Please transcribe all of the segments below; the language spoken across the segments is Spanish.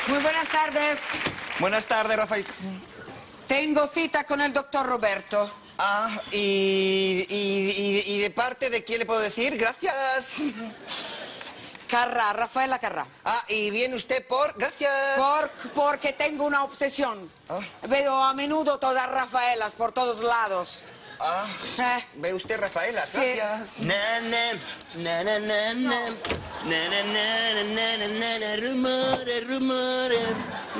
Muy buenas tardes. Buenas tardes, Rafael. Tengo cita con el doctor Roberto. Ah, y de parte de quién le puedo decir? Gracias. Carrá, Rafaela Carrá. Ah, y viene usted por... Gracias. Porque tengo una obsesión. Ah. Veo a menudo todas Rafaelas por todos lados. Ah, ve usted, Rafaela, Sí. gracias. Rumores.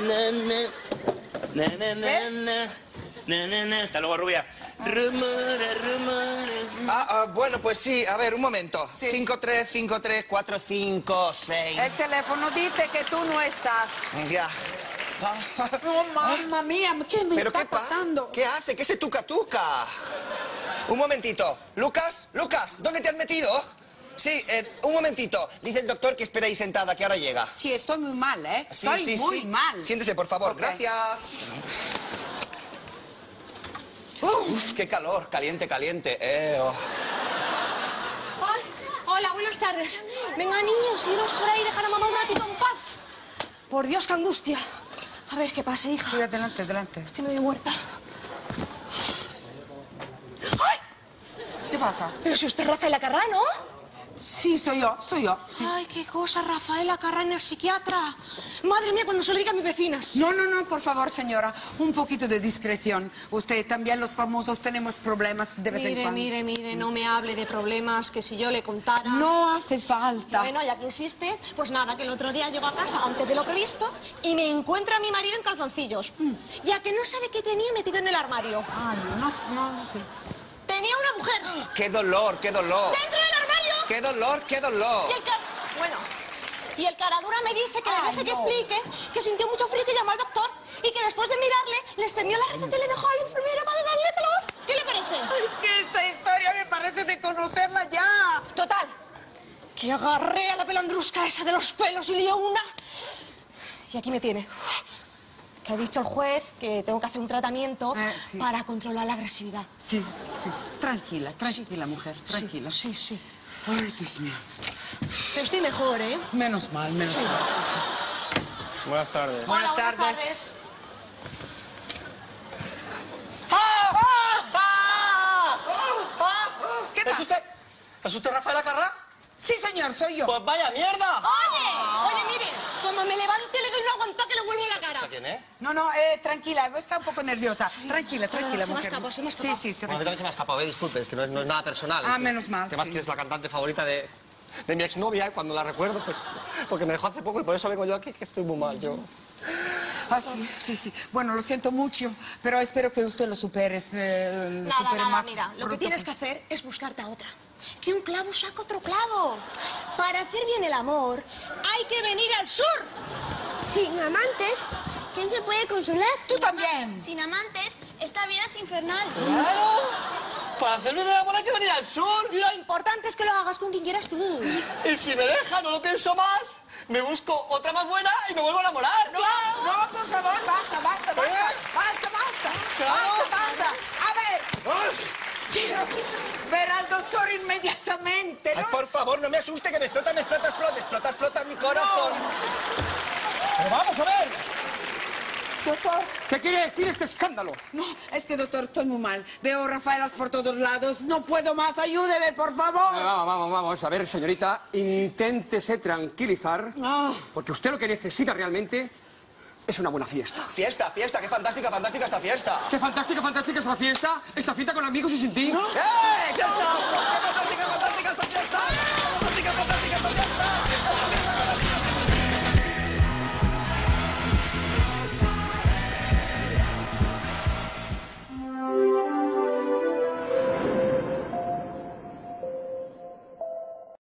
Hasta luego, rubia. Rumores. Bueno, pues sí, a ver, un momento. Sí. 53534556. El teléfono dice que tú no estás. Ya. Oh, mamma mía, ¿qué me ¿Pero está qué pasa? pasando? ¿Qué hace? ¿Qué se tuca? Un momentito. Lucas, ¿dónde te has metido? Sí, un momentito. Dice el doctor que espera ahí sentada, que ahora llega. Sí, estoy muy mal, ¿eh? Sí, Estoy muy mal. Siéntese, por favor. Ok. Gracias. Uf, qué calor. Caliente. Ay, hola, buenas tardes. Venga, niños, iros por ahí, dejar a mamá un ratito en paz. Por Dios, qué angustia. A ver, ¿qué pasa, hija? Sí, adelante. Estoy medio muerta. ¡Ay! ¿Qué pasa? Pero si usted es Rafaela Carrá, ¿no? Sí, soy yo. Sí. Ay, qué cosa, Rafaela Carrá en el psiquiatra. Madre mía, cuando se lo diga a mis vecinas. No, por favor, señora. Un poquito de discreción. Usted también, los famosos, tenemos problemas de vez en cuando. Mire, no me hable de problemas que si yo le contara... No hace falta. Bueno, ya que insiste, pues nada, que el otro día llego a casa antes de lo previsto y me encuentro a mi marido en calzoncillos. Ya que no sabe qué tenía metido en el armario. Ay, no sé. Tenía una mujer. ¡Qué dolor! ¡Dentro del armario! ¡Qué dolor! Y el caradura me dice que le deje que explique que sintió mucho frío y que llamó al doctor y que después de mirarle le extendió la receta y le dejó a la enfermera para darle calor. ¿Qué le parece? Es que esta historia me parece de conocerla ya. Total, que agarré a la pelandrusca esa de los pelos y lió una. Y aquí me tiene. Que ha dicho el juez que tengo que hacer un tratamiento Sí. para controlar la agresividad. Sí. Tranquila, mujer, tranquila. Sí. Ay, Dios mío. Pero estoy mejor, ¿eh? Menos mal. Buenas tardes. Hola, buenas tardes. tardes. ¿Qué pasa? ¿Es usted Rafaela Carrá? Sí, señor, soy yo. Pues vaya mierda. Oye, mire, como me levante le doy una aguantada que le vuelvo la cara. ¿Quién es? No, tranquila, está un poco nerviosa. Tranquila, se me ha mujer. escapado. Sí, Bueno, a mí también se me ha escapado, disculpe, es que no es nada personal. Ah, menos mal, Además sí. que es la cantante favorita de mi exnovia, cuando la recuerdo, pues, porque me dejó hace poco y por eso vengo yo aquí, que estoy muy mal, yo. Ah, sí. Bueno, lo siento mucho, pero espero que usted lo superes. Nada, mira, lo que tienes que hacer es buscarte a otra. Que un clavo saca otro clavo. Para hacer bien el amor, hay que venir al sur. Sin amantes, ¿quién se puede consolar? Tú también. Sin amantes, esta vida es infernal. ¡Claro! Para hacerme el amor hay que venir al sur. Lo importante es que lo hagas con quien quieras tú. Y si me deja, no lo pienso más, me busco otra más buena y me vuelvo a enamorar. No, por favor, basta. Claro. Basta. A ver, quiero ver al doctor inmediatamente, Ay, ¿no? por favor, no me asuste, que me explota mi corazón. Pero vamos a ver, Doctor, ¿qué quiere decir este escándalo? no, es que, doctor, estoy muy mal. Veo Rafaelas por todos lados, no puedo más, ayúdeme, por favor. Vamos a ver, señorita, inténtese tranquilizar, porque usted lo que necesita realmente es una buena fiesta. Fiesta, qué fantástica esta fiesta. ¡Qué fantástica esta fiesta con amigos y sin ti! ¡Ya está!